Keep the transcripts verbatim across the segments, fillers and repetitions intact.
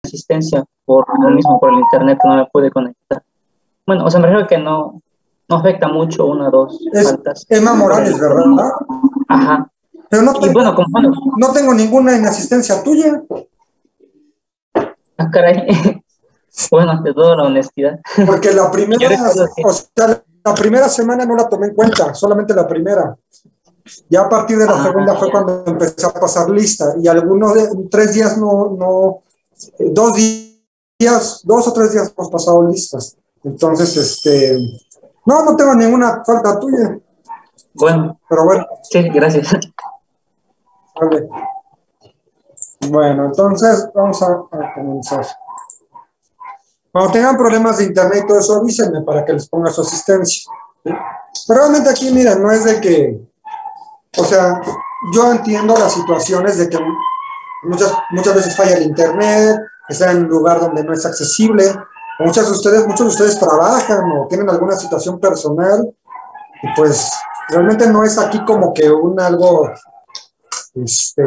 asistencia por lo mismo, por el internet no me pude conectar. Bueno, o sea, me refiero que no, no afecta mucho una o dos es faltas. Emma Morales, ¿verdad? Ajá. Pero no Y tengo, bueno, como bueno, no tengo ninguna inasistencia tuya. ah, caray. Bueno, ante todo la honestidad. Porque la primera, Yo recuerdo que... o sea, la primera semana no la tomé en cuenta, solamente la primera. Ya a partir de la Ah, segunda fue ya. cuando empecé a pasar lista. Y algunos de, tres días no, no, eh, dos días, dos o tres días hemos pasado listas. Entonces, este, no, no tengo ninguna falta tuya. Bueno, Pero bueno, sí, gracias. vale. Bueno, entonces vamos a, a comenzar. Cuando tengan problemas de internet y todo eso, avísenme para que les ponga su asistencia. ¿Sí? Pero realmente aquí, miren, no es de que, o sea, yo entiendo las situaciones de que muchas, muchas veces falla el internet, está en un lugar donde no es accesible. Muchas de ustedes, muchos de ustedes trabajan o tienen alguna situación personal, y pues realmente no es aquí como que un algo, este,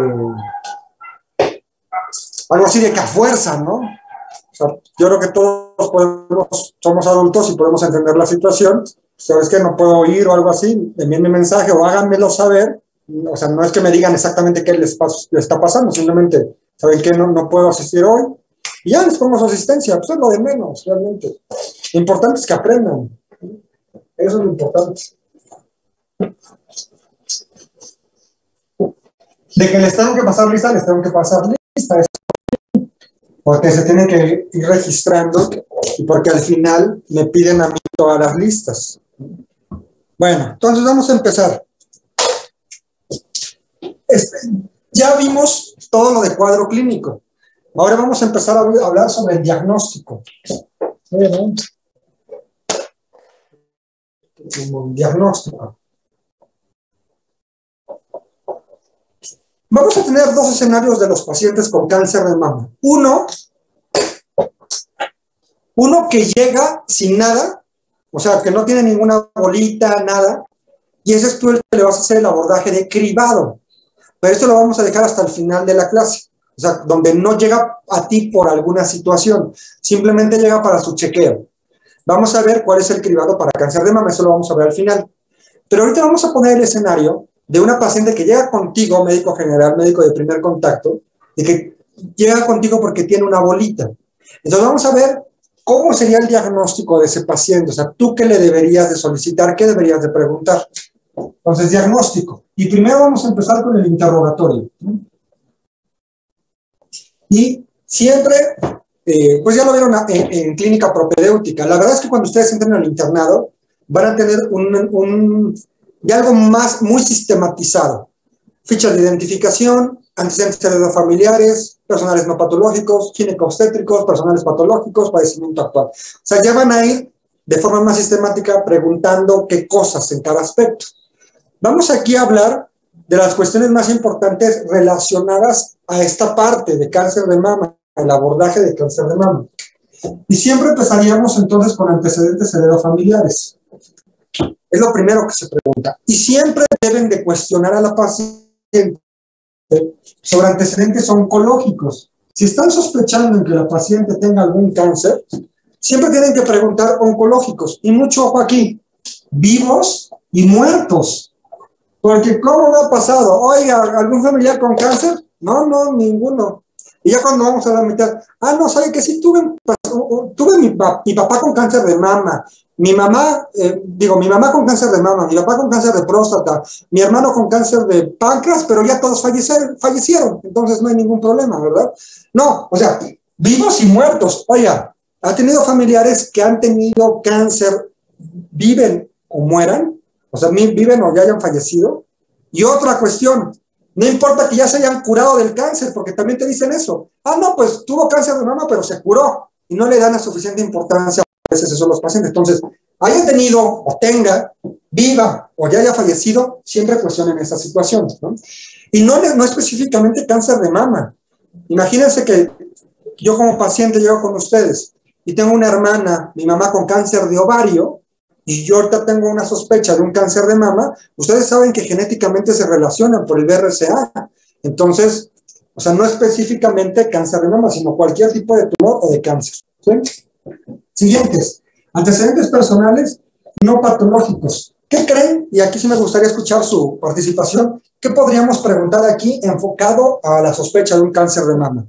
algo así de que a fuerza, ¿no? O sea, yo creo que todos podemos, somos adultos y podemos entender la situación. ¿Sabes qué? No puedo ir o algo así, envíenme mensaje o háganmelo saber. O sea, no es que me digan exactamente qué les, pas les está pasando, simplemente, ¿saben qué? No, no puedo asistir hoy. Y ya les pongo su asistencia, pues es lo de menos, realmente. Lo importante es que aprendan. Eso es lo importante. De que les tengo que pasar lista, les tengo que pasar lista. Porque se tienen que ir registrando y porque al final me piden a mí todas las listas. Bueno, entonces vamos a empezar. Este, ya vimos todo lo de cuadro clínico. Ahora vamos a empezar a hablar sobre el diagnóstico. Diagnóstico. Vamos a tener dos escenarios de los pacientes con cáncer de mama. Uno, uno que llega sin nada, o sea, que no tiene ninguna bolita, nada, y ese es tú el que le vas a hacer el abordaje de cribado. Pero esto lo vamos a dejar hasta el final de la clase. O sea, donde no llega a ti por alguna situación, simplemente llega para su chequeo. Vamos a ver cuál es el cribado para cáncer de mama, eso lo vamos a ver al final. Pero ahorita vamos a poner el escenario de una paciente que llega contigo, médico general, médico de primer contacto, y que llega contigo porque tiene una bolita. Entonces vamos a ver cómo sería el diagnóstico de ese paciente. O sea, tú qué le deberías de solicitar, qué deberías de preguntar. Entonces, diagnóstico. Y primero vamos a empezar con el interrogatorio. Y siempre, eh, pues ya lo vieron en, en clínica propedéutica. La verdad es que cuando ustedes entren al internado, van a tener un, un, ya algo más, muy sistematizado. Ficha de identificación, antecedentes heredofamiliares, personales no patológicos, ginecobstétricos, personales patológicos, padecimiento actual. O sea, ya van a ir de forma más sistemática preguntando qué cosas en cada aspecto. Vamos aquí a hablar de las cuestiones más importantes relacionadas a esta parte de cáncer de mama, el abordaje de cáncer de mama. Y siempre empezaríamos entonces con antecedentes heredofamiliares. Es lo primero que se pregunta. Y siempre deben de cuestionar a la paciente sobre antecedentes oncológicos. Si están sospechando en que la paciente tenga algún cáncer, siempre tienen que preguntar oncológicos. Y mucho ojo aquí, vivos y muertos. Porque ¿cómo me ha pasado? Oiga, ¿algún familiar con cáncer? No, no, ninguno. Y ya cuando vamos a la mitad, ah, no, ¿sabe que sí? Tuve, tuve mi, mi papá con cáncer de mama, mi mamá, eh, digo, mi mamá con cáncer de mama, mi papá con cáncer de próstata, mi hermano con cáncer de páncreas, pero ya todos fallecieron, fallecieron, entonces no hay ningún problema, ¿verdad? No, o sea, vivos y muertos. Oiga, ¿ha tenido familiares que han tenido cáncer, viven o mueran? O sea, viven o ya hayan fallecido. Y otra cuestión, no importa que ya se hayan curado del cáncer, porque también te dicen eso. Ah, no, pues tuvo cáncer de mama, pero se curó. Y no le dan la suficiente importancia a veces eso a los pacientes. Entonces, haya tenido o tenga, viva o ya haya fallecido, siempre cuestionen esa situación, ¿no? Y no, no específicamente cáncer de mama. Imagínense que yo como paciente llego con ustedes y tengo una hermana, mi mamá con cáncer de ovario, y yo ahorita tengo una sospecha de un cáncer de mama. Ustedes saben que genéticamente se relacionan por el B R C A. Entonces, O sea, no específicamente cáncer de mama, sino cualquier tipo de tumor o de cáncer. ¿Sí? Siguientes. Antecedentes personales no patológicos. ¿Qué creen? Y aquí sí me gustaría escuchar su participación. ¿Qué podríamos preguntar aquí enfocado a la sospecha de un cáncer de mama?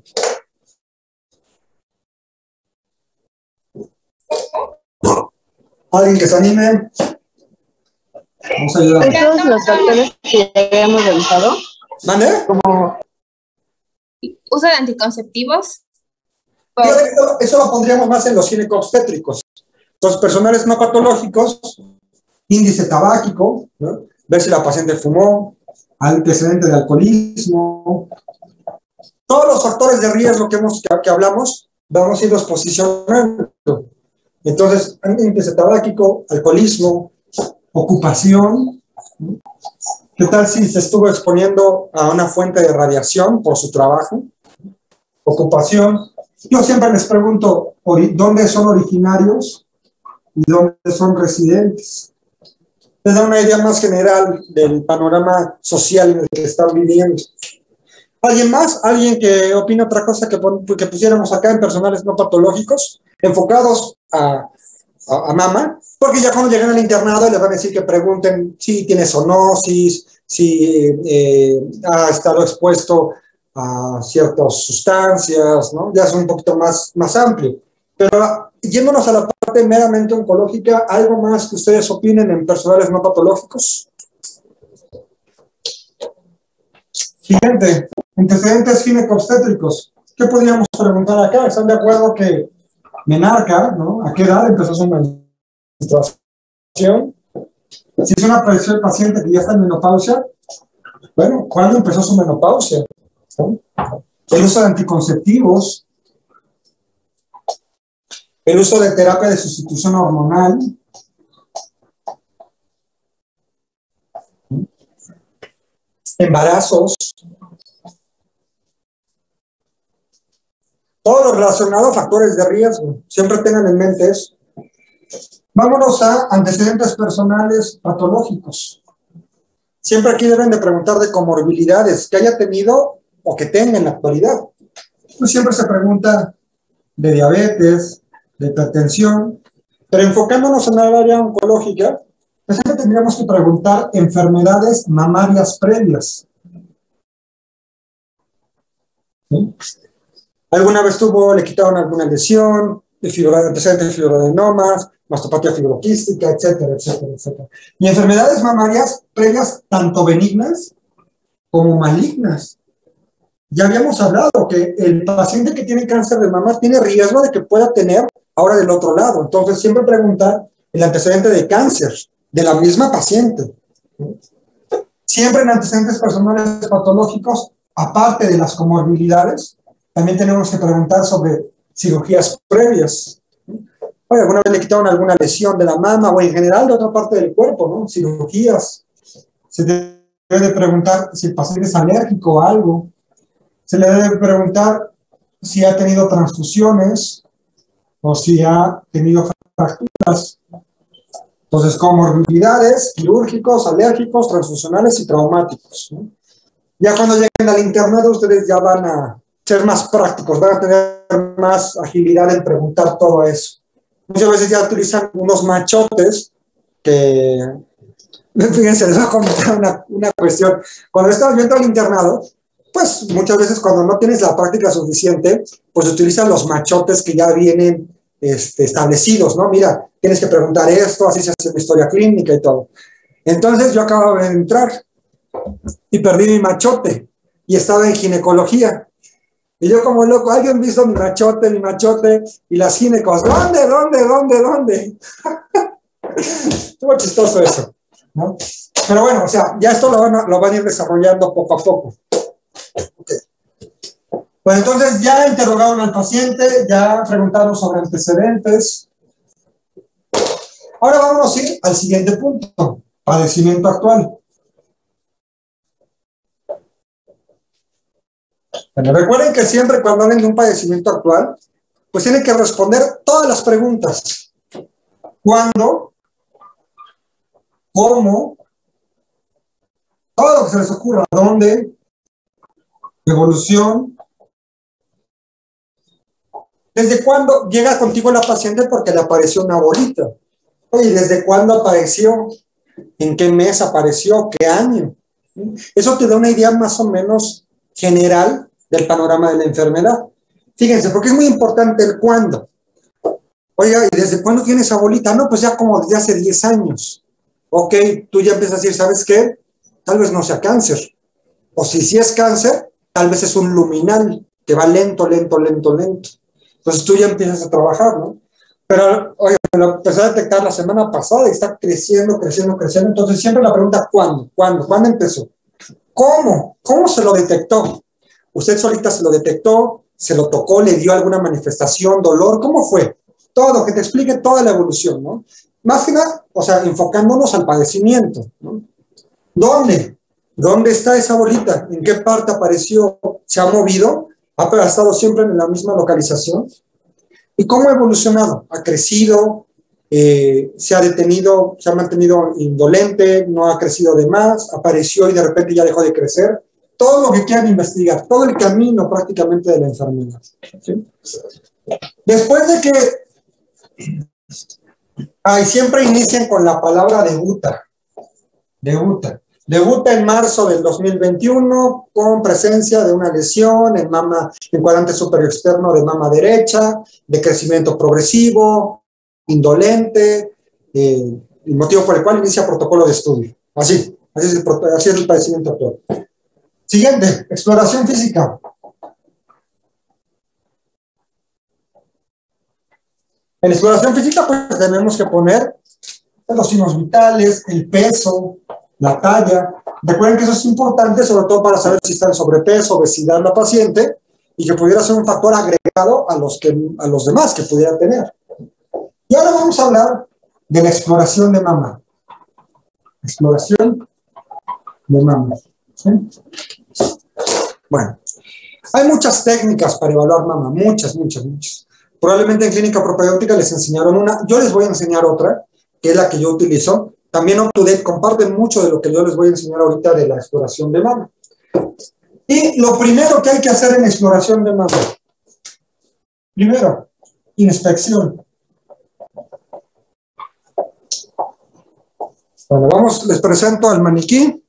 ¿Alguien que se anime? Vamos a ayudar. Todos los factores que ya habíamos revisado, ¿Mande? como uso de anticonceptivos, por- Fíjate que Eso, eso lo pondríamos más en los ginecobstétricos. Los personales no patológicos, índice tabáquico, ¿no? Ver si la paciente fumó, antecedente de alcoholismo. Todos los factores de riesgo que, hemos, que, que hablamos, vamos a irlos posicionando. Entonces, índice tabáquico, alcoholismo, ocupación. ¿Qué tal si se estuvo exponiendo a una fuente de radiación por su trabajo? Ocupación. Yo siempre les pregunto, ¿dónde son originarios y dónde son residentes? Les da una idea más general del panorama social en el que están viviendo. ¿Alguien más? ¿Alguien que opine otra cosa que, que pusiéramos acá en personales no patológicos, enfocados a, a, a mama? Porque ya cuando llegan al internado les van a decir que pregunten si tiene zoonosis, si eh, ha estado expuesto a ciertas sustancias, ¿no? Ya es un poquito más, más amplio. Pero yéndonos a la parte meramente oncológica, ¿algo más que ustedes opinen en personales no patológicos? Siguiente, antecedentes ginecobstétricos. ¿Qué podríamos preguntar acá? ¿Están de acuerdo que menarca, ¿no? ¿A qué edad empezó su menstruación? Si es una paciente que ya está en menopausia, bueno, ¿cuándo empezó su menopausia? ¿No? El uso de anticonceptivos, el uso de terapia de sustitución hormonal, embarazos, todo lo relacionado a factores de riesgo. Siempre tengan en mente eso. Vámonos a antecedentes personales patológicos. Siempre aquí deben de preguntar de comorbilidades que haya tenido o que tenga en la actualidad. Pues siempre se pregunta de diabetes, de hipertensión, pero enfocándonos en el área oncológica, pues siempre tendríamos que preguntar enfermedades mamarias previas. ¿Sí? ¿Alguna vez tuvo, le quitaron alguna lesión, de fibro, antecedentes de fibroadenomas, mastopatía fibroquística, etcétera, etcétera, etcétera? Y enfermedades mamarias previas, tanto benignas como malignas. Ya habíamos hablado que el paciente que tiene cáncer de mama tiene riesgo de que pueda tener ahora del otro lado. Entonces, siempre preguntar el antecedente de cáncer de la misma paciente. Siempre en antecedentes personales patológicos, aparte de las comorbilidades, también tenemos que preguntar sobre cirugías previas. Oye, ¿alguna vez le quitaron alguna lesión de la mama o en general de otra parte del cuerpo, ¿no? Cirugías. Se debe de preguntar si el paciente es alérgico a algo. Se le debe preguntar si ha tenido transfusiones o si ha tenido fracturas. Entonces, comorbilidades, quirúrgicos, alérgicos, transfusionales y traumáticos, ¿no? Ya cuando lleguen al internado, ustedes ya van a ser más prácticos, van a tener más agilidad en preguntar todo eso. Muchas veces ya utilizan unos machotes que, fíjense, les voy a comentar una, una cuestión. Cuando estamos viendo al internado, pues muchas veces cuando no tienes la práctica suficiente, pues utilizan los machotes que ya vienen este, establecidos, ¿no? Mira, tienes que preguntar esto, así se hace una historia clínica y todo. Entonces yo acabo de entrar y perdí mi machote y estaba en ginecología. Y yo como loco, ¿alguien visto mi machote, mi machote? Y las ginecos, ¿dónde, dónde, dónde, dónde? Estuvo chistoso eso, ¿no? Pero bueno, o sea, ya esto lo van a, lo van a ir desarrollando poco a poco. Okay. Pues entonces ya interrogaron al paciente, ya preguntaron sobre antecedentes. Ahora vamos a ir al siguiente punto, padecimiento actual. Bueno, recuerden que siempre cuando hablen de un padecimiento actual, pues tienen que responder todas las preguntas. ¿Cuándo? ¿Cómo? Todo lo que se les ocurra. ¿Dónde? Evolución. ¿Desde cuándo llega contigo la paciente? Porque le apareció una bolita. Oye, ¿desde cuándo apareció? ¿En qué mes apareció? ¿Qué año? Eso te da una idea más o menos general del panorama de la enfermedad. Fíjense, porque es muy importante el cuándo. Oiga, ¿y desde cuándo tiene esa bolita? No, pues ya como desde hace diez años. Ok, tú ya empiezas a decir, ¿sabes qué? Tal vez no sea cáncer. O si sí es cáncer, tal vez es un luminal que va lento, lento, lento, lento. Entonces tú ya empiezas a trabajar, ¿no? Pero, oye, lo empecé a detectar la semana pasada y está creciendo, creciendo, creciendo. Entonces siempre la pregunta, ¿cuándo? ¿Cuándo? ¿Cuándo empezó? ¿Cómo? ¿Cómo se lo detectó? ¿Usted solita se lo detectó? ¿Se lo tocó? ¿Le dio alguna manifestación, dolor? ¿Cómo fue? Todo, que te explique toda la evolución, ¿no? Más que nada, o sea, enfocándonos al padecimiento, ¿no? ¿Dónde? ¿Dónde está esa bolita? ¿En qué parte apareció? ¿Se ha movido? ¿Ha estado siempre en la misma localización? ¿Y cómo ha evolucionado? ¿Ha crecido? Eh, ¿Se ha detenido? ¿Se ha mantenido indolente? ¿No ha crecido de más? ¿Apareció y de repente ya dejó de crecer? Todo lo que quieran investigar, todo el camino prácticamente de la enfermedad, ¿sí? Después de que... Ay, siempre inician con la palabra debuta. Debuta. Debuta en marzo del dos mil veintiuno con presencia de una lesión en mama, en cuadrante superior externo de mama derecha, de crecimiento progresivo, indolente, eh, el motivo por el cual inicia protocolo de estudio. Así, así es el, así es el padecimiento actual. Siguiente, exploración física. En exploración física, pues tenemos que poner los signos vitales, el peso, la talla. Recuerden que eso es importante, sobre todo para saber si está en sobrepeso, obesidad la paciente, y que pudiera ser un factor agregado a los, que, a los demás que pudiera tener. Y ahora vamos a hablar de la exploración de mama. Exploración de mama. ¿Sí? Bueno, hay muchas técnicas para evaluar mama, muchas, muchas, muchas. Probablemente en clínica propedéutica les enseñaron una, yo les voy a enseñar otra, que es la que yo utilizo. También UpToDate comparten mucho de lo que yo les voy a enseñar ahorita de la exploración de mama. Y lo primero que hay que hacer en exploración de mama, primero, inspección. Bueno, vamos, les presento al maniquí.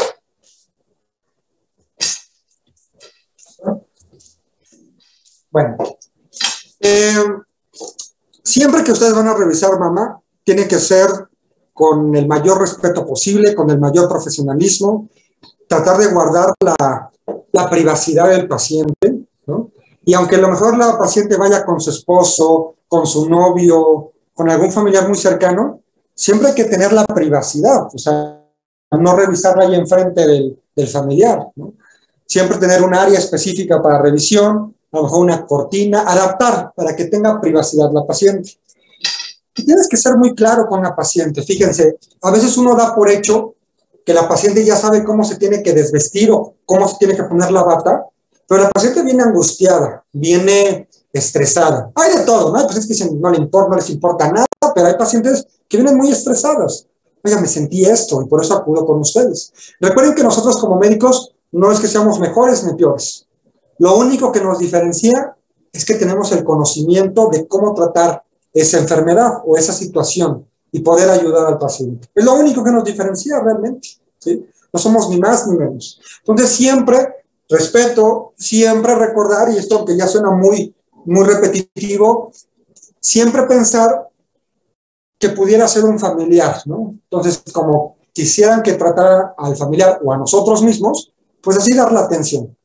Bueno, eh, siempre que ustedes van a revisar mama, tiene que ser con el mayor respeto posible, con el mayor profesionalismo, tratar de guardar la, la privacidad del paciente, ¿no? Y aunque a lo mejor la paciente vaya con su esposo, con su novio, con algún familiar muy cercano, siempre hay que tener la privacidad, o sea, no revisarla ahí enfrente del, del familiar, ¿no? Siempre tener un área específica para revisión, a lo mejor una cortina, adaptar para que tenga privacidad la paciente. Y tienes que ser muy claro con la paciente. Fíjense, a veces uno da por hecho que la paciente ya sabe cómo se tiene que desvestir o cómo se tiene que poner la bata, pero la paciente viene angustiada, viene estresada. Hay de todo, ¿no? Hay pacientes que dicen no, le importa, no les importa nada, pero hay pacientes que vienen muy estresadas. Oiga, me sentí esto y por eso acudo con ustedes. Recuerden que nosotros como médicos no es que seamos mejores ni peores. Lo único que nos diferencia es que tenemos el conocimiento de cómo tratar esa enfermedad o esa situación y poder ayudar al paciente. Es lo único que nos diferencia realmente, ¿sí? No somos ni más ni menos. Entonces siempre, respeto, siempre recordar, y esto que ya suena muy, muy repetitivo, siempre pensar que pudiera ser un familiar, ¿no? Entonces, como quisieran que tratara al familiar o a nosotros mismos, pues así dar la atención.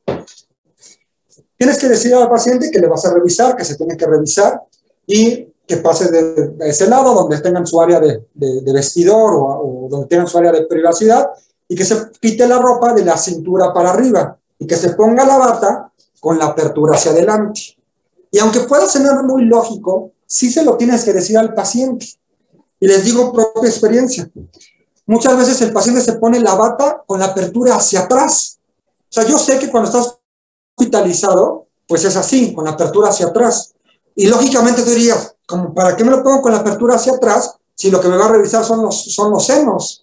Tienes que decir al paciente que le vas a revisar, que se tiene que revisar y que pase de, de ese lado donde tengan su área de, de, de vestidor o, o donde tengan su área de privacidad y que se quite la ropa de la cintura para arriba y que se ponga la bata con la apertura hacia adelante. Y aunque pueda sonar muy lógico, sí se lo tienes que decir al paciente. Y les digo propia experiencia. Muchas veces el paciente se pone la bata con la apertura hacia atrás. O sea, yo sé que cuando estás hospitalizado, pues es así, con la apertura hacia atrás. Y lógicamente tú dirías, como, ¿para qué me lo pongo con la apertura hacia atrás si lo que me va a revisar son los, son los senos?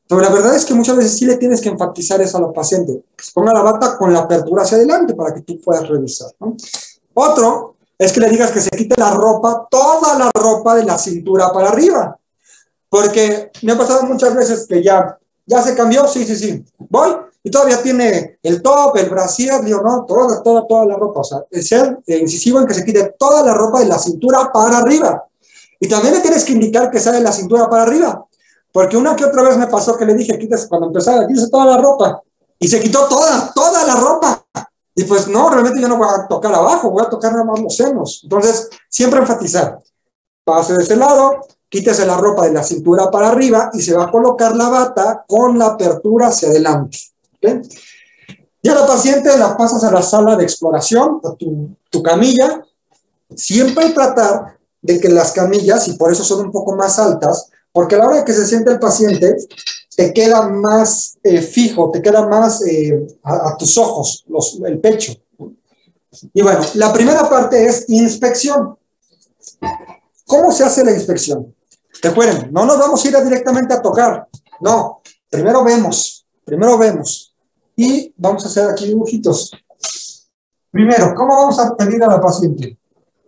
Pero la verdad es que muchas veces sí le tienes que enfatizar eso a la paciente. Que se ponga la bata con la apertura hacia adelante para que tú puedas revisar, ¿no? Otro es que le digas que se quite la ropa, toda la ropa de la cintura para arriba. Porque me ha pasado muchas veces que ya, ya se cambió, sí, sí, sí. Voy y todavía tiene el top, el brasier, digo, no, toda, toda, toda la ropa. O sea, el ser eh, incisivo en que se quite toda la ropa de la cintura para arriba. Y también le tienes que indicar que sea de la cintura para arriba. Porque una que otra vez me pasó que le dije, quítese, cuando empezaba, quítese toda la ropa. Y se quitó toda, toda la ropa. Y pues no, realmente yo no voy a tocar abajo, voy a tocar nada más los senos. Entonces, siempre enfatizar. Pase de ese lado, quítese la ropa de la cintura para arriba y se va a colocar la bata con la apertura hacia adelante. ¿Okay? Ya la paciente la pasas a la sala de exploración, a tu, tu camilla. Siempre tratar de que las camillas, y por eso son un poco más altas, porque a la hora de que se siente el paciente, te queda más eh, fijo, te queda más eh, a, a tus ojos, los, el pecho. Y bueno, la primera parte es inspección. ¿Cómo se hace la inspección? Recuerden, no nos vamos a ir directamente a tocar. No, primero vemos, primero vemos. Y vamos a hacer aquí dibujitos. Primero, ¿cómo vamos a pedir a la paciente?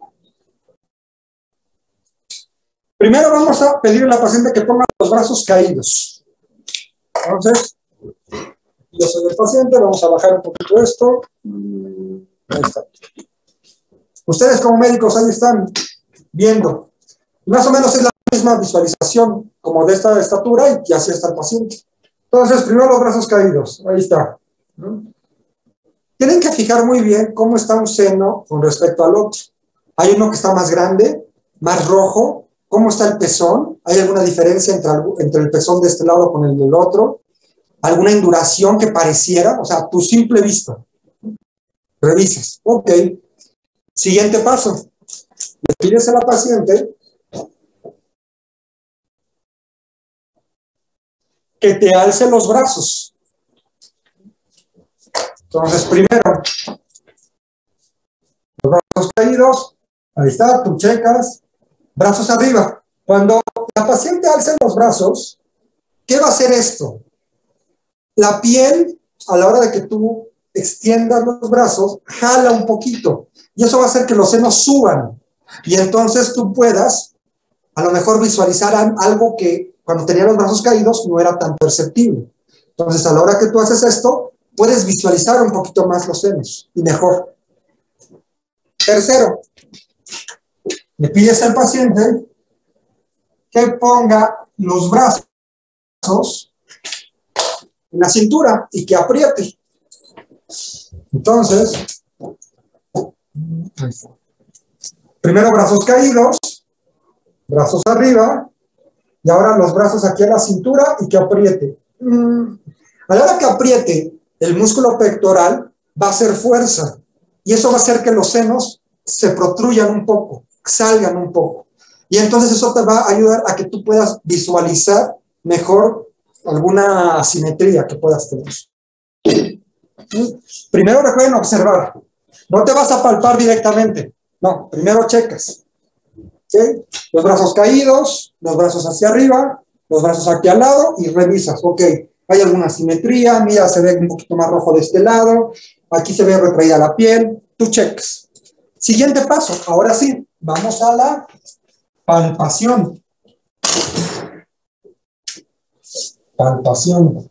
Primero vamos a pedir a la paciente que ponga los brazos caídos. Entonces, yo soy el paciente, vamos a bajar un poquito esto. Ahí está. Ustedes como médicos ahí están viendo. Más o menos es la misma visualización como de esta estatura y así está el paciente. Entonces, primero los brazos caídos. Ahí está. ¿No? Tienen que fijar muy bien cómo está un seno con respecto al otro. Hay uno que está más grande, más rojo. ¿Cómo está el pezón? ¿Hay alguna diferencia entre, entre el pezón de este lado con el del otro? ¿Alguna induración que pareciera? O sea, tu simple vista. Revisas. Ok. Siguiente paso. Le pides a la paciente que te alce los brazos. Entonces, primero, los brazos caídos. Ahí está, tú checas. Brazos arriba. Cuando la paciente alce los brazos, ¿qué va a hacer esto? La piel, a la hora de que tú extiendas los brazos, jala un poquito. Y eso va a hacer que los senos suban. Y entonces tú puedas, a lo mejor, visualizar algo que cuando tenía los brazos caídos no era tan perceptible. Entonces, a la hora que tú haces esto, puedes visualizar un poquito más los senos y mejor. Tercero, le pides al paciente que ponga los brazos en la cintura y que apriete. Entonces, primero brazos caídos, brazos arriba, y ahora los brazos aquí a la cintura y que apriete. A la hora que apriete, el músculo pectoral va a hacer fuerza, y eso va a hacer que los senos se protruyan un poco, salgan un poco. Y entonces eso te va a ayudar a que tú puedas visualizar mejor alguna asimetría que puedas tener. Primero recuerden observar. No te vas a palpar directamente. No, primero checas. ¿Sí? Los brazos caídos, los brazos hacia arriba, los brazos aquí al lado y revisas. Ok, hay alguna asimetría. Mira, se ve un poquito más rojo de este lado. Aquí se ve retraída la piel. Tú checas. Siguiente paso, ahora sí, vamos a la palpación. Palpación.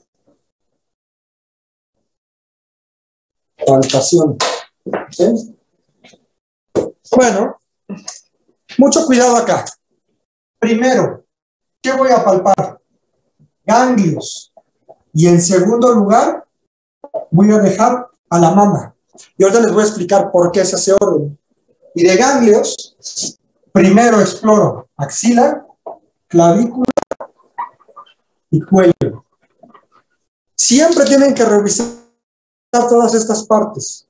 Palpación. ¿Sí? Bueno, mucho cuidado acá. Primero, ¿qué voy a palpar? Ganglios. Y en segundo lugar, voy a dejar a la mama. Y ahorita les voy a explicar por qué es ese orden. Y de ganglios, primero exploro axila, clavícula y cuello. Siempre tienen que revisar todas estas partes.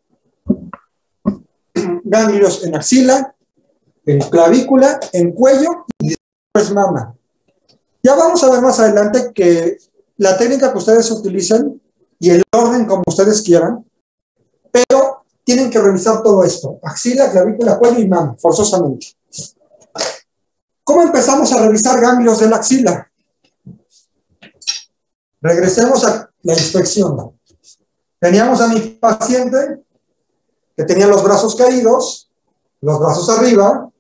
Ganglios en axila, en clavícula, en cuello y después mama. Ya vamos a ver más adelante que la técnica que ustedes utilicen y el orden como ustedes quieran, pero tienen que revisar todo esto. Axila, clavícula, cuello y mama, forzosamente. ¿Cómo empezamos a revisar ganglios de la axila? Regresemos a la inspección. Teníamos a mi paciente que tenía los brazos caídos, los brazos arriba,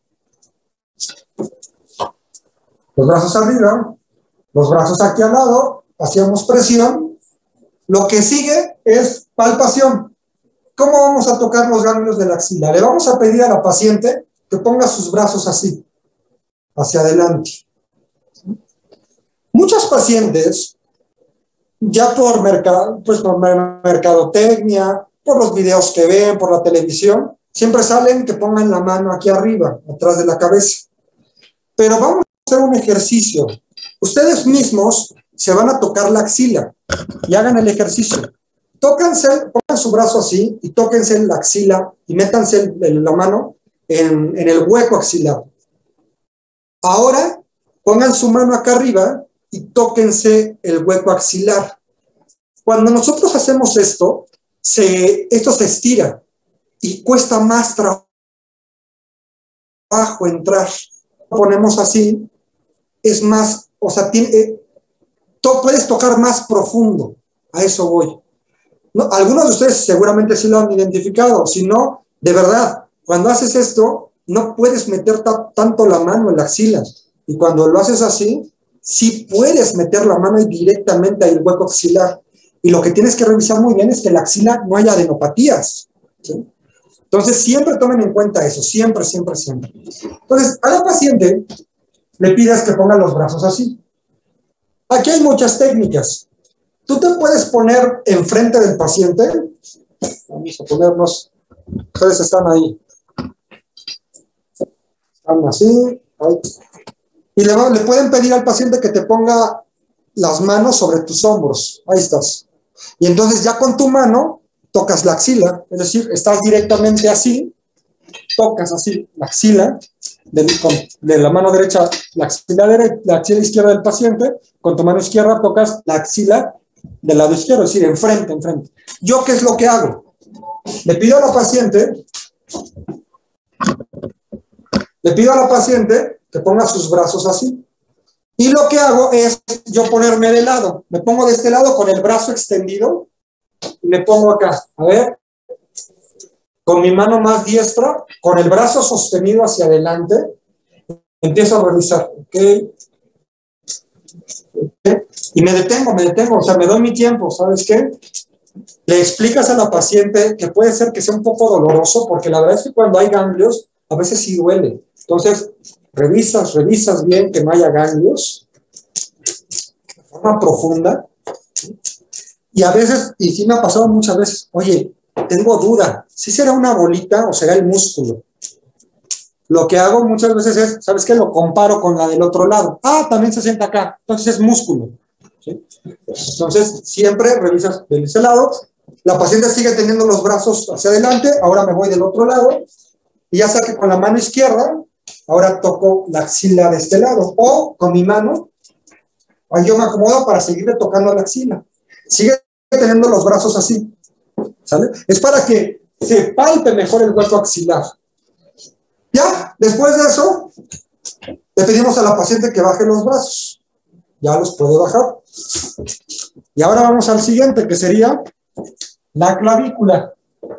los brazos arriba, los brazos aquí al lado, hacíamos presión. Lo que sigue es palpación. ¿Cómo vamos a tocar los ganglios de la axila? Le vamos a pedir a la paciente que ponga sus brazos así, hacia adelante. Muchas pacientes, ya por, mercado, pues por mercadotecnia, por los videos que ven, por la televisión, siempre salen que pongan la mano aquí arriba, atrás de la cabeza. Pero vamos a hacer un ejercicio. Ustedes mismos se van a tocar la axila y hagan el ejercicio. Tóquense, pongan su brazo así y tóquense la axila y métanse el, el, la mano en, en el hueco axilar. Ahora pongan su mano acá arriba y tóquense el hueco axilar. Cuando nosotros hacemos esto, se, esto se estira y cuesta más trabajo entrar. Ponemos así, es más, o sea, tiene, eh, to, puedes tocar más profundo, a eso voy. No, algunos de ustedes seguramente sí lo han identificado, si no, de verdad, cuando haces esto, no puedes meter tanto la mano en la axila, y cuando lo haces así, sí puedes meter la mano directamente al hueco axilar, y lo que tienes que revisar muy bien es que en la axila no haya adenopatías, ¿sí? Entonces siempre tomen en cuenta eso, siempre, siempre, siempre. Entonces a la paciente le pides que ponga los brazos así. Aquí hay muchas técnicas. Tú te puedes poner enfrente del paciente. Vamos a ponernos. Ustedes están ahí. Están así. Ahí. Y le, le pueden pedir al paciente que te ponga las manos sobre tus hombros. Ahí estás. Y entonces ya con tu mano tocas la axila. Es decir, estás directamente así. Tocas así la axila. De, con, de la mano derecha, la axila, derecha, la axila izquierda del paciente. Con tu mano izquierda tocas la axila del lado izquierdo, es decir, enfrente, enfrente. ¿Yo qué es lo que hago? Le pido a la paciente, le pido a la paciente que ponga sus brazos así. Y lo que hago es yo ponerme de lado. Me pongo de este lado con el brazo extendido y me pongo acá. A ver, con mi mano más diestra, con el brazo sostenido hacia adelante, empiezo a revisar. ¿Ok? Y me detengo, me detengo, o sea, me doy mi tiempo, ¿sabes qué? Le explicas a la paciente que puede ser que sea un poco doloroso, porque la verdad es que cuando hay ganglios, a veces sí duele. Entonces, revisas, revisas bien que no haya ganglios, de forma profunda. Y a veces, y sí me ha pasado muchas veces, oye, tengo duda, ¿sí será una bolita o será el músculo? Lo que hago muchas veces es, ¿sabes qué? Lo comparo con la del otro lado. Ah, también se sienta acá. Entonces es músculo. ¿Sí? Entonces, siempre revisas de ese lado. La paciente sigue teniendo los brazos hacia adelante. Ahora me voy del otro lado. Y ya sea que con la mano izquierda, ahora toco la axila de este lado. O con mi mano, ahí yo me acomodo para seguirle tocando la axila. Sigue teniendo los brazos así. ¿Sale? Es para que se palpe mejor el hueco axilar. Ya, después de eso, le pedimos a la paciente que baje los brazos. Ya los puede bajar. Y ahora vamos al siguiente, que sería la clavícula.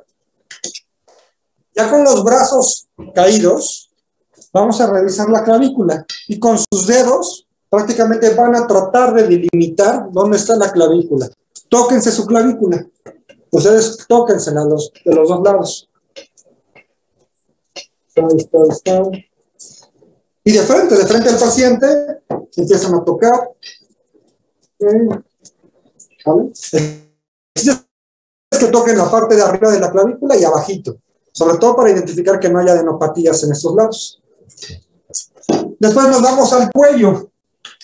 Ya con los brazos caídos, vamos a revisar la clavícula. Y con sus dedos, prácticamente van a tratar de delimitar dónde está la clavícula. Tóquense su clavícula. Ustedes tóquensela los, de los dos lados. Ahí está, ahí está. Y de frente, de frente al paciente, empiezan a tocar. ¿Vale? Es que toquen la parte de arriba de la clavícula y abajito. Sobre todo para identificar que no haya adenopatías en estos lados. Después nos vamos al cuello.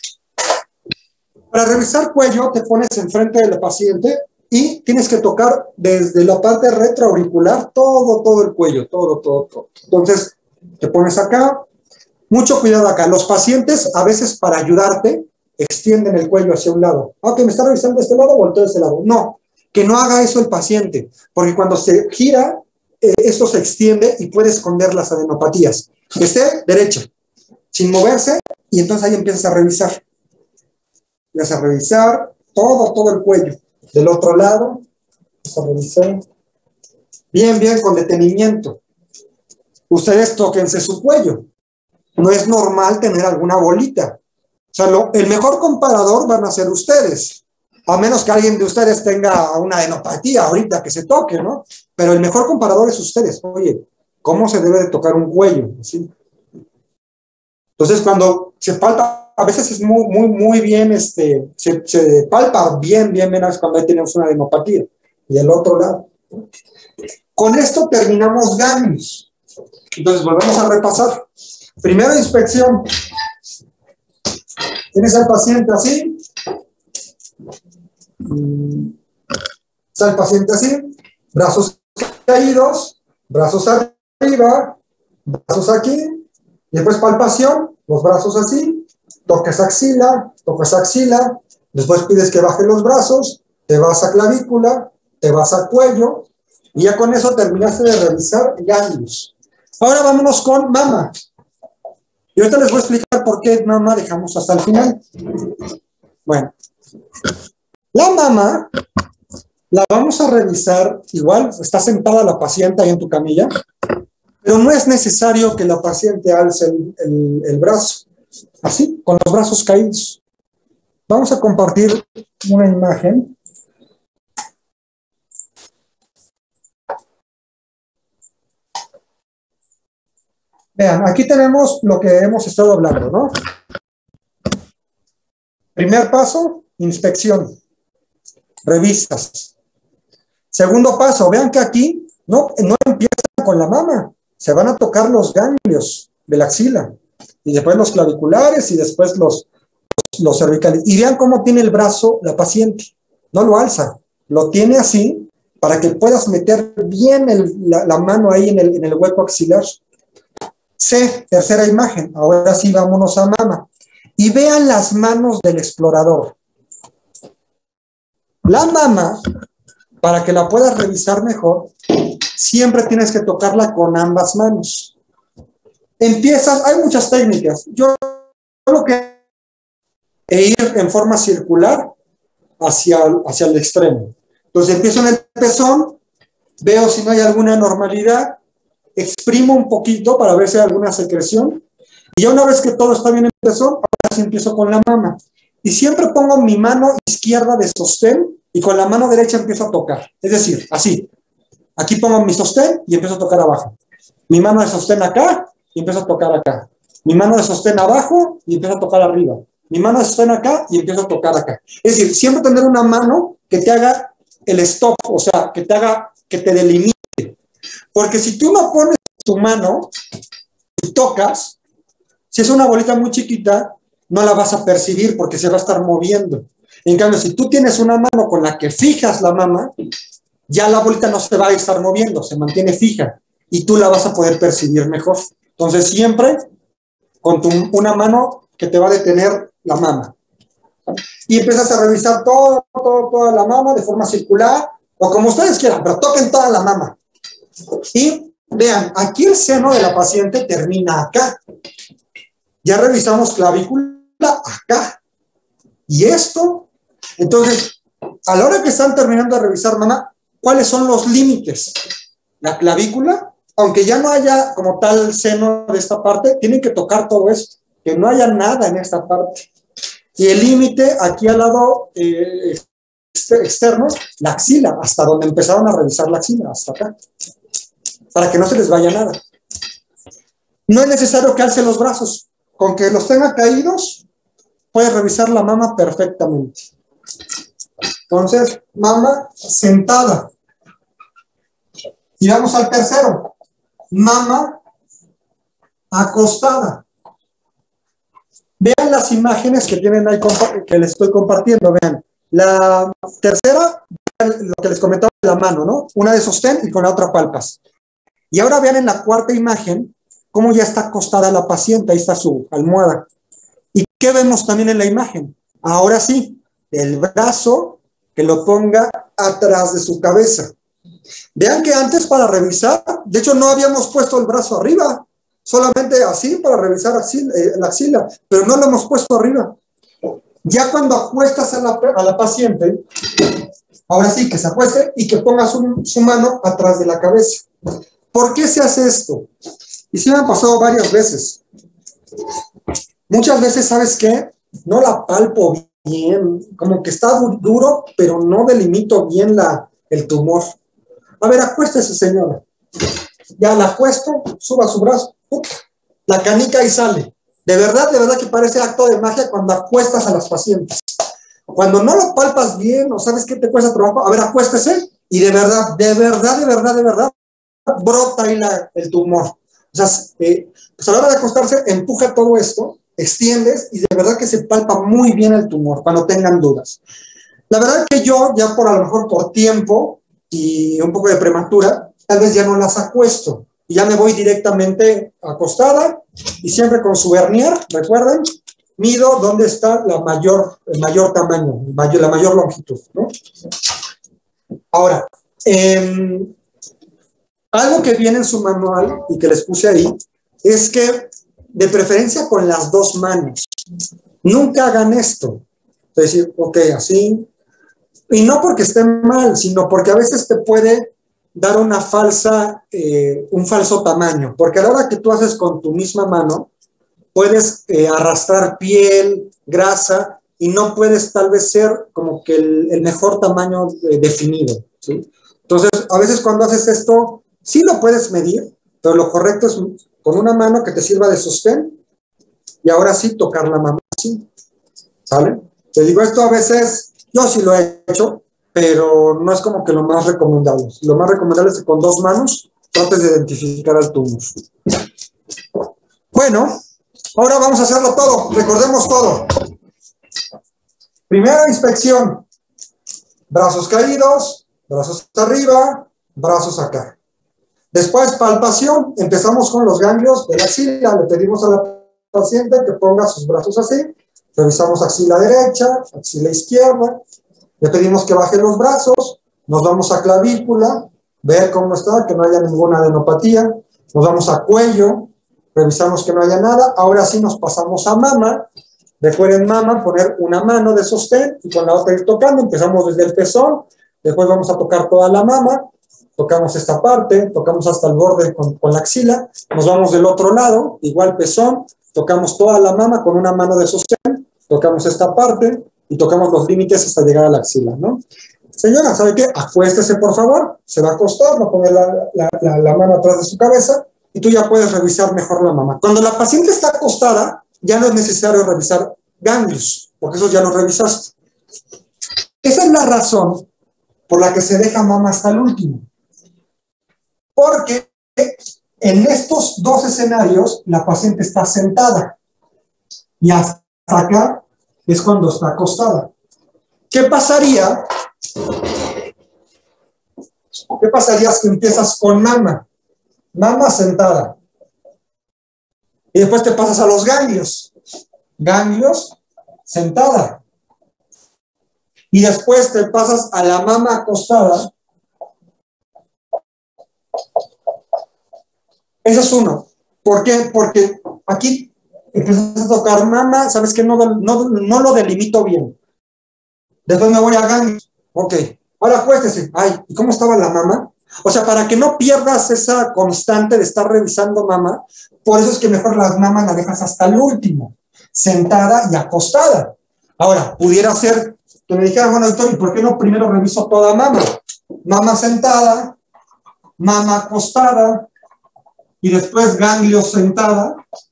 Para revisar cuello, te pones enfrente del paciente y tienes que tocar desde la parte retroauricular todo, todo el cuello, todo, todo, todo. Entonces, te pones acá. Mucho cuidado acá. Los pacientes, a veces para ayudarte, extienden el cuello hacia un lado. Ah, que me está revisando de este lado, volteo de este lado. No, que no haga eso el paciente, porque cuando se gira, eh, esto se extiende y puede esconder las adenopatías. Que esté derecha, sin moverse, y entonces ahí empiezas a revisar. Empiezas a revisar. todo, todo el cuello. Del otro lado, vamos a revisar. Bien, bien, con detenimiento. Ustedes tóquense su cuello. No es normal tener alguna bolita. O sea, lo, el mejor comparador van a ser ustedes. A menos que alguien de ustedes tenga una adenopatía ahorita que se toque, ¿no? Pero el mejor comparador es ustedes. Oye, ¿cómo se debe de tocar un cuello? ¿Sí? Entonces, cuando se palpa, a veces es muy, muy, muy bien, este, se, se palpa bien, bien, bien, cuando ahí tenemos una adenopatía. Y del otro lado. Con esto terminamos ganglios. Entonces, volvemos a repasar. Primera inspección. Tienes al paciente así. Está el paciente así. Brazos caídos. Brazos arriba. Brazos aquí. Y después palpación. Los brazos así. Tocas axila. Tocas axila. Después pides que baje los brazos. Te vas a clavícula. Te vas a cuello. Y ya con eso terminaste de revisar ganglios. Ahora vámonos con mama. Y ahorita les voy a explicar por qué mama dejamos hasta el final. Bueno, la mama la vamos a revisar, igual está sentada la paciente ahí en tu camilla, pero no es necesario que la paciente alce el, el, el brazo, así, con los brazos caídos. Vamos a compartir una imagen. Vean, aquí tenemos lo que hemos estado hablando, ¿no? Primer paso, inspección. Revisas. Segundo paso, vean que aquí no, no empiezan con la mama. Se van a tocar los ganglios de la axila. Y después los claviculares y después los, los, los cervicales. Y vean cómo tiene el brazo la paciente. No lo alza. Lo tiene así para que puedas meter bien el, la, la mano ahí en el, en el hueco axilar. C, tercera imagen. Ahora sí, vámonos a mama. Y vean las manos del explorador. La mama, para que la puedas revisar mejor, siempre tienes que tocarla con ambas manos. Empiezas, hay muchas técnicas. Yo lo que e ir en forma circular hacia, hacia el extremo. Entonces empiezo en el pezón, veo si no hay alguna anormalidad, exprimo un poquito para ver si hay alguna secreción, y ya una vez que todo está bien en el pezón, ahora sí empiezo con la mama. Y siempre pongo mi mano izquierda de sostén y con la mano derecha empiezo a tocar. Es decir, así. Aquí pongo mi sostén y empiezo a tocar abajo. Mi mano de sostén acá y empiezo a tocar acá. Mi mano de sostén abajo y empiezo a tocar arriba. Mi mano de sostén acá y empiezo a tocar acá. Es decir, siempre tener una mano que te haga el stop, o sea, que te haga, que te delimite. Porque si tú no pones tu mano y tocas, si es una bolita muy chiquita, no la vas a percibir porque se va a estar moviendo. En cambio, si tú tienes una mano con la que fijas la mama, ya la bolita no se va a estar moviendo, se mantiene fija y tú la vas a poder percibir mejor. Entonces, siempre con tu, una mano que te va a detener la mama. Y empiezas a revisar todo, todo, toda la mama de forma circular o como ustedes quieran, pero toquen toda la mama. Y vean, aquí el seno de la paciente termina acá. Ya revisamos clavícula acá. Y esto, entonces, a la hora que están terminando de revisar mama, ¿cuáles son los límites? La clavícula, aunque ya no haya como tal seno de esta parte, tienen que tocar todo esto, que no haya nada en esta parte. Y el límite aquí al lado eh, externo, la axila, hasta donde empezaron a revisar la axila, hasta acá, para que no se les vaya nada. No es necesario que alce los brazos, con que los tenga caídos, puede revisar la mama perfectamente. Entonces, mama sentada. Y vamos al tercero. Mama acostada. Vean las imágenes que tienen ahí, que les estoy compartiendo. Vean, la tercera, vean lo que les comentaba de la mano, ¿no? Una de sostén y con la otra palpas. Y ahora vean en la cuarta imagen cómo ya está acostada la paciente. Ahí está su almohada. ¿Y qué vemos también en la imagen? Ahora sí, el brazo que lo ponga atrás de su cabeza. Vean que antes para revisar, de hecho no habíamos puesto el brazo arriba, solamente así para revisar axila, eh, la axila, pero no lo hemos puesto arriba. Ya cuando acuestas a la, a la paciente, ahora sí que se acueste y que ponga su, su mano atrás de la cabeza. ¿Por qué se hace esto? Y sí me han pasado varias veces. Muchas veces, ¿sabes qué? No la palpo bien, como que está duro, pero no delimito bien la, el tumor. A ver, acuéstese, señora. Ya la acuesto, suba su brazo, la canica y sale. De verdad, de verdad que parece acto de magia cuando acuestas a las pacientes. Cuando no lo palpas bien o sabes que te cuesta trabajo, a ver, acuéstese y de verdad, de verdad, de verdad, de verdad, brota ahí la, el tumor. O sea, eh, pues a la hora de acostarse, empuja todo esto, extiendes y de verdad que se palpa muy bien el tumor cuando tengan dudas. La verdad que yo, ya por a lo mejor por tiempo y un poco de prematura, tal vez ya no las acuesto. Y ya me voy directamente acostada y siempre con su vernier, recuerden, mido dónde está la mayor, el mayor tamaño, mayor, la mayor longitud, ¿no? Ahora, eh, algo que viene en su manual y que les puse ahí es que de preferencia con las dos manos. Nunca hagan esto. Es decir, ok, así. Y no porque esté mal, sino porque a veces te puede dar una falsa, eh, un falso tamaño. Porque a la hora que tú haces con tu misma mano, puedes eh, arrastrar piel, grasa, y no puedes tal vez ser como que el, el mejor tamaño eh, definido, ¿sí? Entonces, a veces cuando haces esto, sí lo puedes medir, pero lo correcto es con una mano que te sirva de sostén, y ahora sí tocar la mano así, ¿sale? Te digo, esto a veces, yo sí lo he hecho, pero no es como que lo más recomendable. Lo más recomendable es que con dos manos trates de identificar al tumor. Bueno, ahora vamos a hacerlo todo, recordemos todo. Primera inspección, brazos caídos, brazos arriba, brazos acá. Después palpación, empezamos con los ganglios de la axila, le pedimos a la paciente que ponga sus brazos así, revisamos axila derecha, axila izquierda, le pedimos que baje los brazos, nos vamos a clavícula, ver cómo está, que no haya ninguna adenopatía, nos vamos a cuello, revisamos que no haya nada, ahora sí nos pasamos a mama, recuerden mama, poner una mano de sostén y con la otra ir tocando, empezamos desde el pezón, después vamos a tocar toda la mama, tocamos esta parte, tocamos hasta el borde con, con la axila, nos vamos del otro lado, igual pezón, tocamos toda la mama con una mano de sostén, tocamos esta parte y tocamos los límites hasta llegar a la axila, ¿no? Señora, ¿sabe qué? Acuéstese, por favor, se va a acostar, va a poner la, la, la, la mano atrás de su cabeza y tú ya puedes revisar mejor la mama. Cuando la paciente está acostada, ya no es necesario revisar ganglios, porque eso ya lo revisaste. Esa es la razón por la que se deja mama hasta el último. Porque en estos dos escenarios, la paciente está sentada y hasta acá es cuando está acostada. ¿Qué pasaría? ¿Qué pasaría si empiezas con mama? Mama sentada. Y después te pasas a los ganglios. Ganglios, sentada. Y después te pasas a la mama acostada. Ese es uno. ¿Por qué? Porque aquí empiezas a tocar mama, sabes que no, no, no lo delimito bien. Después me voy a ganglios. Ok. Ahora acuéstese. Ay, ¿y cómo estaba la mama? O sea, para que no pierdas esa constante de estar revisando mama, por eso es que mejor las mamas las dejas hasta el último, sentada y acostada. Ahora, pudiera ser que me dijeran, bueno, doctor, ¿y por qué no primero reviso toda mama? Mama sentada, mama acostada, y después ganglio sentada.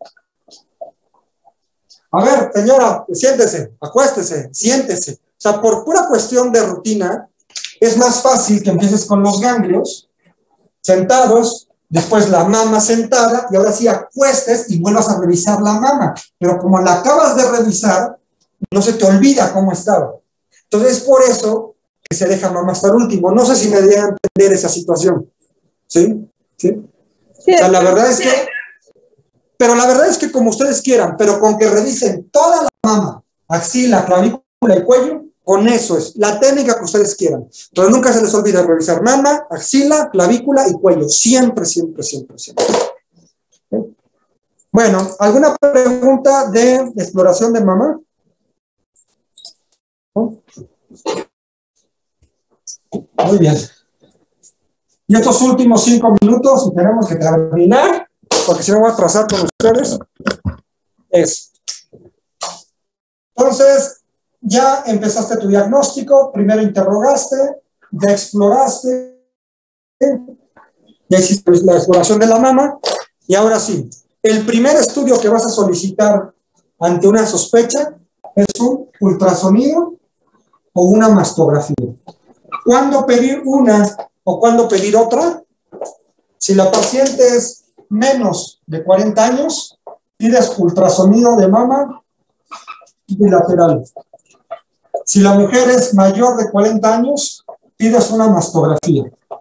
A ver, señora, siéntese, acuéstese, siéntese. O sea, por pura cuestión de rutina, es más fácil que empieces con los ganglios sentados, después la mama sentada, y ahora sí acuestes y vuelvas a revisar la mama. Pero como la acabas de revisar, no se te olvida cómo estaba. Entonces, es por eso que se deja mama hasta el último. No sé si me dejan entender esa situación. ¿Sí? ¿Sí? Sí, o sea, la verdad es que, pero la verdad es que como ustedes quieran, pero con que revisen toda la mama, axila, clavícula y cuello, con eso es la técnica que ustedes quieran. Pero nunca se les olvide revisar mama, axila, clavícula y cuello. Siempre, siempre, siempre, siempre. ¿Sí? Bueno, ¿alguna pregunta de exploración de mama? ¿no? Muy bien. Y estos últimos cinco minutos, y tenemos que terminar, porque si no voy a atrasar con ustedes, es. Entonces, ya empezaste tu diagnóstico, primero interrogaste, ya exploraste, ya hiciste la exploración de la mama, y ahora sí, el primer estudio que vas a solicitar ante una sospecha es un ultrasonido o una mastografía. ¿Cuándo pedir una o cuándo pedir otra? Si la paciente es menos de cuarenta años, pides ultrasonido de mama bilateral. Si la mujer es mayor de cuarenta años, pides una mastografía.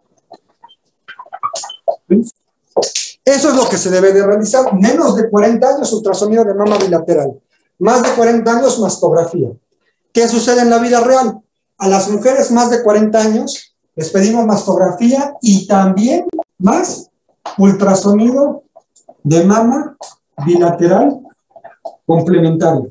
Eso es lo que se debe de realizar. Menos de cuarenta años, ultrasonido de mama bilateral. Más de cuarenta años, mastografía. ¿Qué sucede en la vida real? A las mujeres más de cuarenta años les pedimos mastografía y también más ultrasonido de mama bilateral complementario.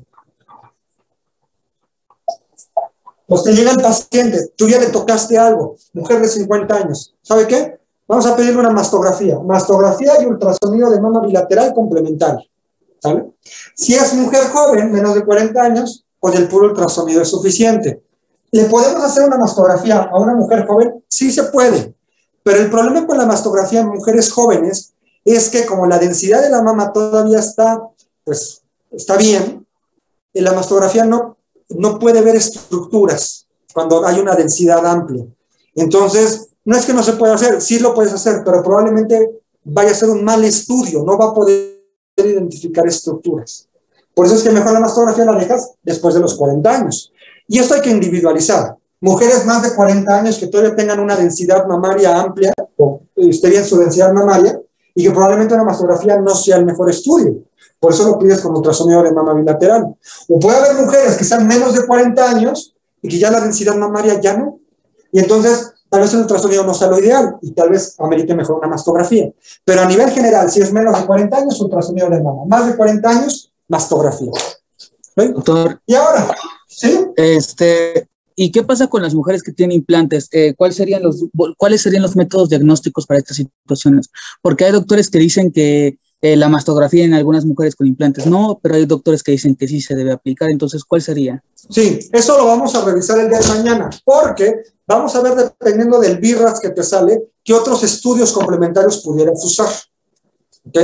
Pues te llega el paciente, tú ya le tocaste algo, mujer de cincuenta años, ¿sabe qué? Vamos a pedirle una mastografía, mastografía y ultrasonido de mama bilateral complementario, ¿sale? Si es mujer joven, menos de cuarenta años, pues el puro ultrasonido es suficiente. ¿Le podemos hacer una mastografía a una mujer joven? Sí se puede, pero el problema con la mastografía en mujeres jóvenes es que como la densidad de la mama todavía está, pues, está bien, en la mastografía no, no puede ver estructuras cuando hay una densidad amplia. Entonces, no es que no se pueda hacer, sí lo puedes hacer, pero probablemente vaya a ser un mal estudio, no va a poder identificar estructuras. Por eso es que mejor la mastografía la dejas después de los cuarenta años. Y esto hay que individualizar. Mujeres más de cuarenta años que todavía tengan una densidad mamaria amplia, o esté bien su densidad mamaria, y que probablemente una mastografía no sea el mejor estudio. Por eso lo pides con ultrasonido de mama bilateral. O puede haber mujeres que sean menos de cuarenta años y que ya la densidad mamaria ya no. Y entonces, tal vez el ultrasonido no sea lo ideal y tal vez amerite mejor una mastografía. Pero a nivel general, si es menos de cuarenta años, ultrasonido de mama. Más de cuarenta años, mastografía. ¿Sí? Doctor. Y ahora, ¿sí? Este, ¿y qué pasa con las mujeres que tienen implantes? Eh, ¿cuáles serían los, ¿Cuáles serían los métodos diagnósticos para estas situaciones? Porque hay doctores que dicen que eh, la mastografía en algunas mujeres con implantes no, pero hay doctores que dicen que sí se debe aplicar. Entonces, ¿cuál sería? Sí, eso lo vamos a revisar el día de mañana, porque vamos a ver, dependiendo del B I R A S que te sale, qué otros estudios complementarios pudieras usar. ¿Ok?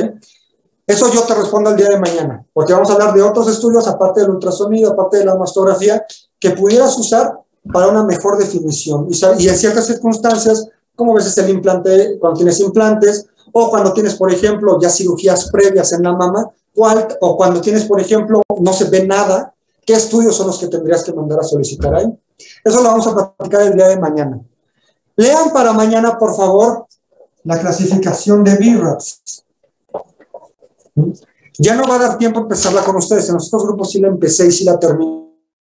Eso yo te respondo el día de mañana, porque vamos a hablar de otros estudios, aparte del ultrasonido, aparte de la mastografía, que pudieras usar para una mejor definición. Y, y en ciertas circunstancias, como ves el implante, cuando tienes implantes, o cuando tienes, por ejemplo, ya cirugías previas en la mama, cual, o cuando tienes, por ejemplo, no se ve nada, ¿qué estudios son los que tendrías que mandar a solicitar ahí? Eso lo vamos a platicar el día de mañana. Lean para mañana, por favor, la clasificación de B I R A S. Ya no va a dar tiempo a empezarla con ustedes. En los otros grupos sí la empecé y sí la terminamos.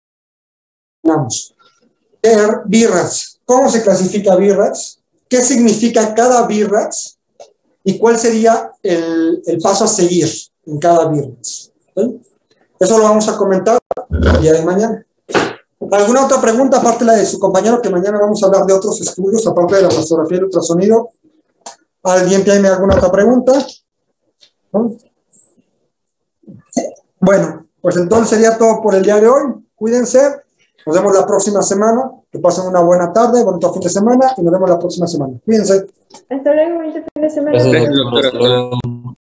B I R A S. ¿Cómo se clasifica B I R A S? ¿Qué significa cada B I R A S? ¿Y cuál sería el, el paso a seguir en cada B I R A S? ¿Sí? Eso lo vamos a comentar el día de mañana. ¿Alguna otra pregunta aparte de la de su compañero? Que mañana vamos a hablar de otros estudios aparte de la mastografía y el ultrasonido. ¿Alguien tiene alguna otra pregunta? ¿No? Bueno, pues entonces sería todo por el día de hoy. Cuídense. Nos vemos la próxima semana. Que pasen una buena tarde, bonito fin de semana y nos vemos la próxima semana. Cuídense. Hasta luego, bonito fin de semana. Gracias, doctora.